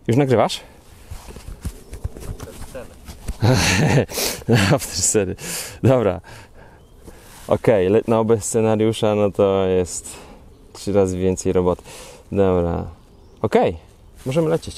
Już nagrywasz? After sceny. Dobra. Okej, no bez scenariusza, no to jest 3 razy więcej roboty. Dobra. Okej, możemy lecieć.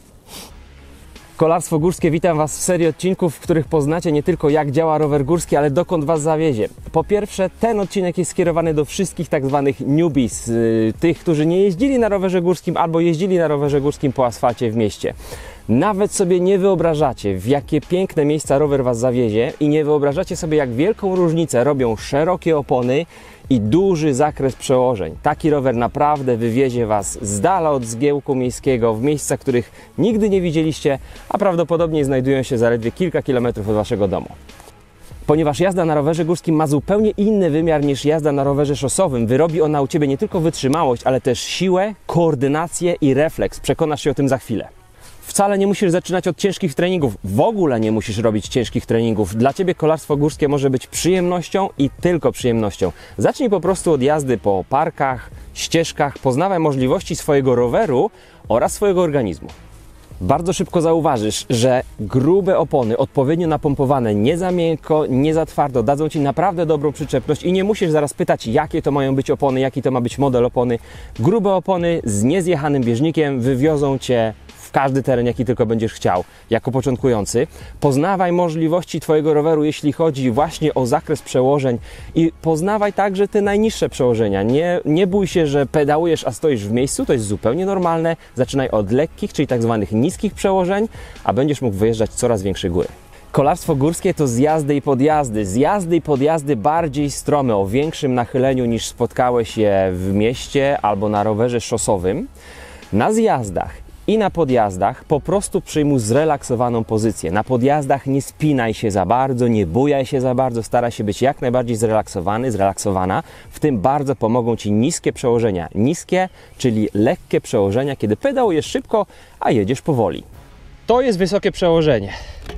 Kolarstwo górskie, witam Was w serii odcinków, w których poznacie nie tylko jak działa rower górski, ale dokąd Was zawiezie. Po pierwsze, ten odcinek jest skierowany do wszystkich tak zwanych newbies, tych, którzy nie jeździli na rowerze górskim albo jeździli na rowerze górskim po asfalcie w mieście. Nawet sobie nie wyobrażacie, w jakie piękne miejsca rower Was zawiezie i nie wyobrażacie sobie, jak wielką różnicę robią szerokie opony i duży zakres przełożeń. Taki rower naprawdę wywiezie Was z dala od zgiełku miejskiego, w miejsca, których nigdy nie widzieliście, a prawdopodobnie znajdują się zaledwie kilka kilometrów od Waszego domu. Ponieważ jazda na rowerze górskim ma zupełnie inny wymiar niż jazda na rowerze szosowym, wyrobi ona u Ciebie nie tylko wytrzymałość, ale też siłę, koordynację i refleks. Przekonasz się o tym za chwilę. Wcale nie musisz zaczynać od ciężkich treningów, w ogóle nie musisz robić ciężkich treningów. Dla Ciebie kolarstwo górskie może być przyjemnością i tylko przyjemnością. Zacznij po prostu od jazdy po parkach, ścieżkach, poznawaj możliwości swojego roweru oraz swojego organizmu. Bardzo szybko zauważysz, że grube opony, odpowiednio napompowane, nie za miękko, nie za twardo, dadzą Ci naprawdę dobrą przyczepność i nie musisz zaraz pytać, jakie to mają być opony, jaki to ma być model opony. Grube opony z niezjechanym bieżnikiem wywiozą Cię w każdy teren, jaki tylko będziesz chciał, jako początkujący. Poznawaj możliwości Twojego roweru, jeśli chodzi właśnie o zakres przełożeń i poznawaj także te najniższe przełożenia. Nie bój się, że pedałujesz, a stoisz w miejscu, to jest zupełnie normalne. Zaczynaj od lekkich, czyli tak zwanych niskich przełożeń, a będziesz mógł wyjeżdżać coraz większe góry. Kolarstwo górskie to zjazdy i podjazdy. Zjazdy i podjazdy bardziej strome, o większym nachyleniu niż spotkałeś je w mieście albo na rowerze szosowym. Na zjazdach i na podjazdach po prostu przyjmuj zrelaksowaną pozycję. Na podjazdach nie spinaj się za bardzo, nie bujaj się za bardzo, staraj się być jak najbardziej zrelaksowany, zrelaksowana. W tym bardzo pomogą Ci niskie przełożenia. Niskie, czyli lekkie przełożenia, kiedy pedałujesz szybko, a jedziesz powoli. To jest wysokie przełożenie.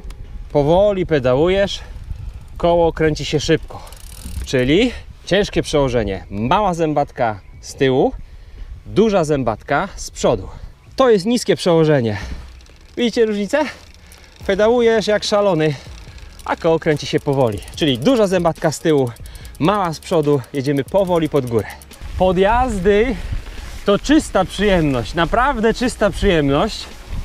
Powoli pedałujesz, koło kręci się szybko. Czyli ciężkie przełożenie. Mała zębatka z tyłu, duża zębatka z przodu. To jest niskie przełożenie. Widzicie różnicę? Pedałujesz jak szalony, a koło kręci się powoli. Czyli duża zębatka z tyłu, mała z przodu, jedziemy powoli pod górę. Podjazdy to czysta przyjemność, naprawdę czysta przyjemność.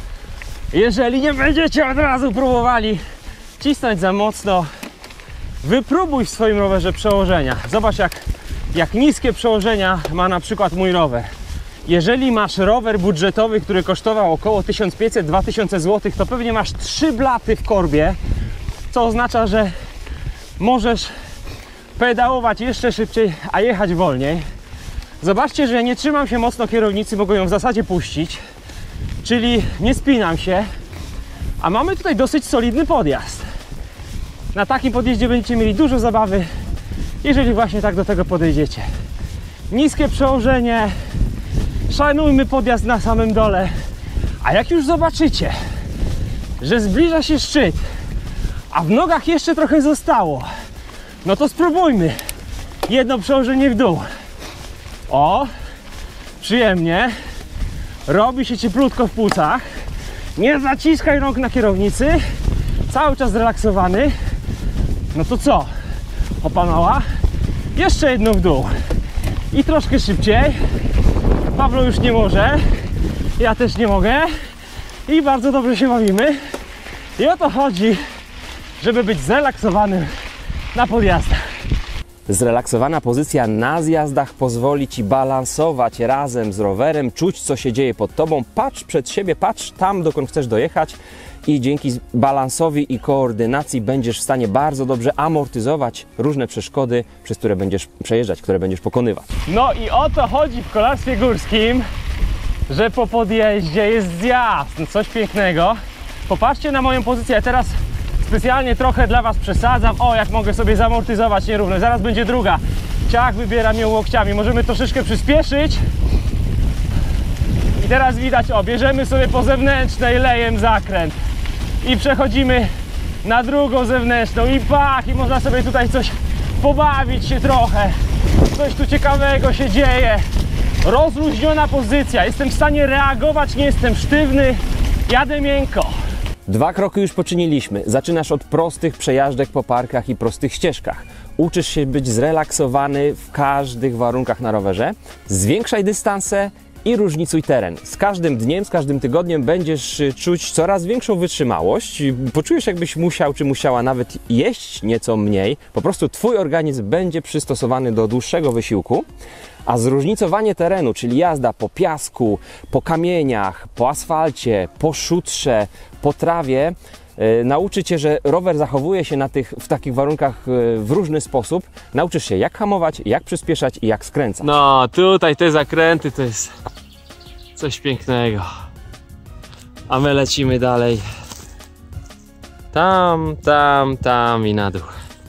Jeżeli nie będziecie od razu próbowali cisnąć za mocno, wypróbuj w swoim rowerze przełożenia. Zobacz jak niskie przełożenia ma na przykład mój rower. Jeżeli masz rower budżetowy, który kosztował około 1500-2000 zł, to pewnie masz 3 blaty w korbie, co oznacza, że możesz pedałować jeszcze szybciej, a jechać wolniej. Zobaczcie, że ja nie trzymam się mocno kierownicy, mogę ją w zasadzie puścić, czyli nie spinam się, a mamy tutaj dosyć solidny podjazd. Na takim podjeździe będziecie mieli dużo zabawy, jeżeli właśnie tak do tego podejdziecie. Niskie przełożenie, szanujmy podjazd na samym dole, a jak już zobaczycie, że zbliża się szczyt, a w nogach jeszcze trochę zostało, no to spróbujmy jedno przełożenie w dół. O, przyjemnie, robi się cieplutko w płucach, nie zaciskaj rąk na kierownicy, cały czas zrelaksowany. No to co? Opanała? Jeszcze jedno w dół i troszkę szybciej. Pawlo już nie może, ja też nie mogę i bardzo dobrze się bawimy. I o to chodzi, żeby być zrelaksowanym na podjazdach. Zrelaksowana pozycja na zjazdach pozwoli Ci balansować razem z rowerem, czuć, co się dzieje pod Tobą. Patrz przed siebie, patrz tam, dokąd chcesz dojechać i dzięki balansowi i koordynacji będziesz w stanie bardzo dobrze amortyzować różne przeszkody, przez które będziesz przejeżdżać, które będziesz pokonywać. No i o to chodzi w kolarstwie górskim, że po podjeździe jest zjazd, coś pięknego. Popatrzcie na moją pozycję, ja teraz specjalnie trochę dla Was przesadzam. O, jak mogę sobie zamortyzować nierówno. Zaraz będzie druga. Ciach, wybieram ją łokciami. Możemy troszeczkę przyspieszyć. I teraz widać, o, bierzemy sobie po zewnętrznej lejem zakręt. I przechodzimy na drugą zewnętrzną. I pach! I można sobie tutaj coś pobawić się trochę. Coś tu ciekawego się dzieje. Rozluźniona pozycja. Jestem w stanie reagować, nie jestem sztywny. Jadę miękko. 2 kroki już poczyniliśmy. Zaczynasz od prostych przejażdżek po parkach i prostych ścieżkach. Uczysz się być zrelaksowany w każdych warunkach na rowerze. Zwiększaj dystanse i różnicuj teren. Z każdym dniem, z każdym tygodniem będziesz czuć coraz większą wytrzymałość. Poczujesz, jakbyś musiał czy musiała nawet jeść nieco mniej. Po prostu twój organizm będzie przystosowany do dłuższego wysiłku. A zróżnicowanie terenu, czyli jazda po piasku, po kamieniach, po asfalcie, po szutrze, po trawie, nauczy Cię, że rower zachowuje się w takich warunkach w różny sposób. Nauczysz się, jak hamować, jak przyspieszać i jak skręcać. No, tutaj te zakręty to jest coś pięknego. A my lecimy dalej. Tam i na dół.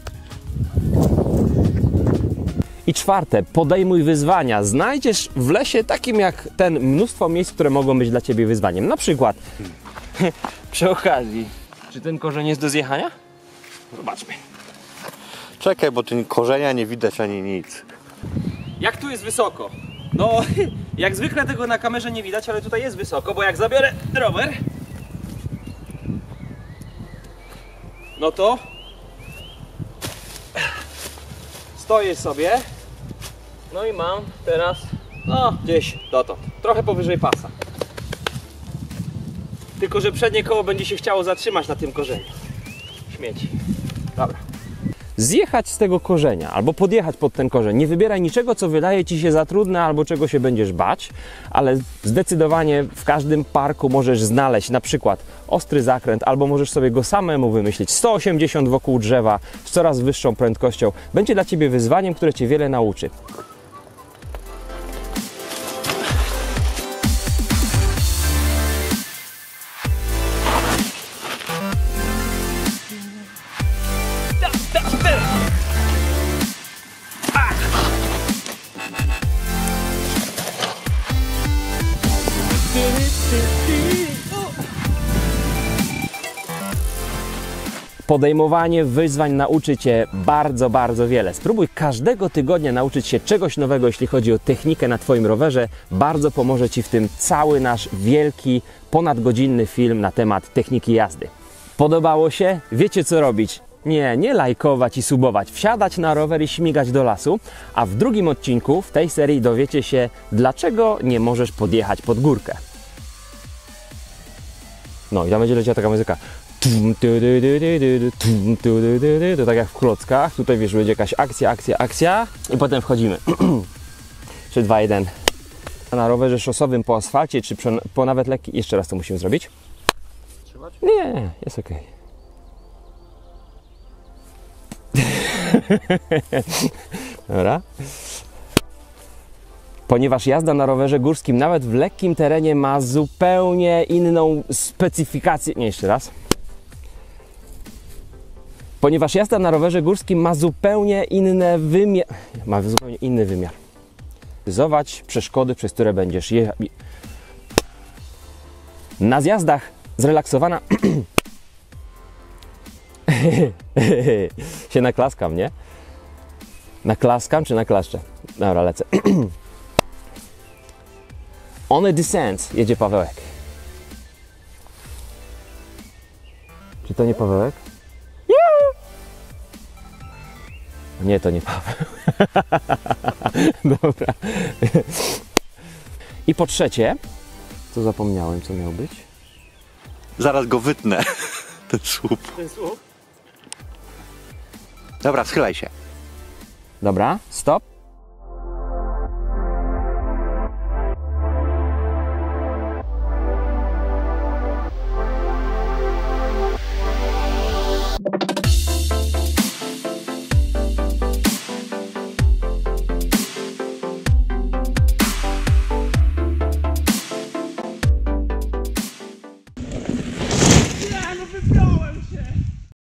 I 4. Podejmuj wyzwania. Znajdziesz w lesie takim jak ten mnóstwo miejsc, które mogą być dla Ciebie wyzwaniem. Na przykład przy okazji. Czy ten korzeń jest do zjechania? Zobaczmy. Czekaj, bo tu korzenia nie widać ani nic. Jak tu jest wysoko? No, jak zwykle tego na kamerze nie widać, ale tutaj jest wysoko, bo jak zabiorę rower, no to stoję sobie, no i mam teraz, no gdzieś dotąd, trochę powyżej pasa. Tylko że przednie koło będzie się chciało zatrzymać na tym korzeniu. Śmieci. Dobra. Zjechać z tego korzenia albo podjechać pod ten korzeń. Nie wybieraj niczego, co wydaje Ci się za trudne albo czego się będziesz bać, ale zdecydowanie w każdym parku możesz znaleźć na przykład ostry zakręt, albo możesz sobie go samemu wymyślić. 180 wokół drzewa z coraz wyższą prędkością. Będzie dla Ciebie wyzwaniem, które Cię wiele nauczy. Podejmowanie wyzwań nauczy Cię bardzo wiele. Spróbuj każdego tygodnia nauczyć się czegoś nowego, jeśli chodzi o technikę na Twoim rowerze. Bardzo pomoże Ci w tym cały nasz wielki, ponadgodzinny film na temat techniki jazdy. Podobało się? Wiecie co robić? Nie lajkować i subować, wsiadać na rower i śmigać do lasu, a w drugim odcinku w tej serii dowiecie się, dlaczego nie możesz podjechać pod górkę. No i tam będzie leciała taka muzyka. To tak jak w klockach, tutaj wiesz, będzie jakaś akcja i potem wchodzimy. 3, 2, 1. Na rowerze szosowym po asfalcie, czy po nawet lekkim... Jeszcze raz to musimy zrobić. Trzymać? Nie, jest ok. Dobra. Ponieważ jazda na rowerze górskim nawet w lekkim terenie ma zupełnie inną specyfikację. Nie, jeszcze raz. Ponieważ jazda na rowerze górskim ma zupełnie inny wymiar. Zobaczyć przeszkody, przez które będziesz jechał. Na zjazdach zrelaksowana się naklaskam, nie? Naklaskam czy naklaszczę? Dobra, lecę. On a descent jedzie Pawełek. Czy to nie Pawełek? Nie, to nie Paweł. Dobra. I po trzecie, co zapomniałem, co miał być? Zaraz go wytnę, ten słup. Ten słup? Dobra, schylaj się. Dobra, stop.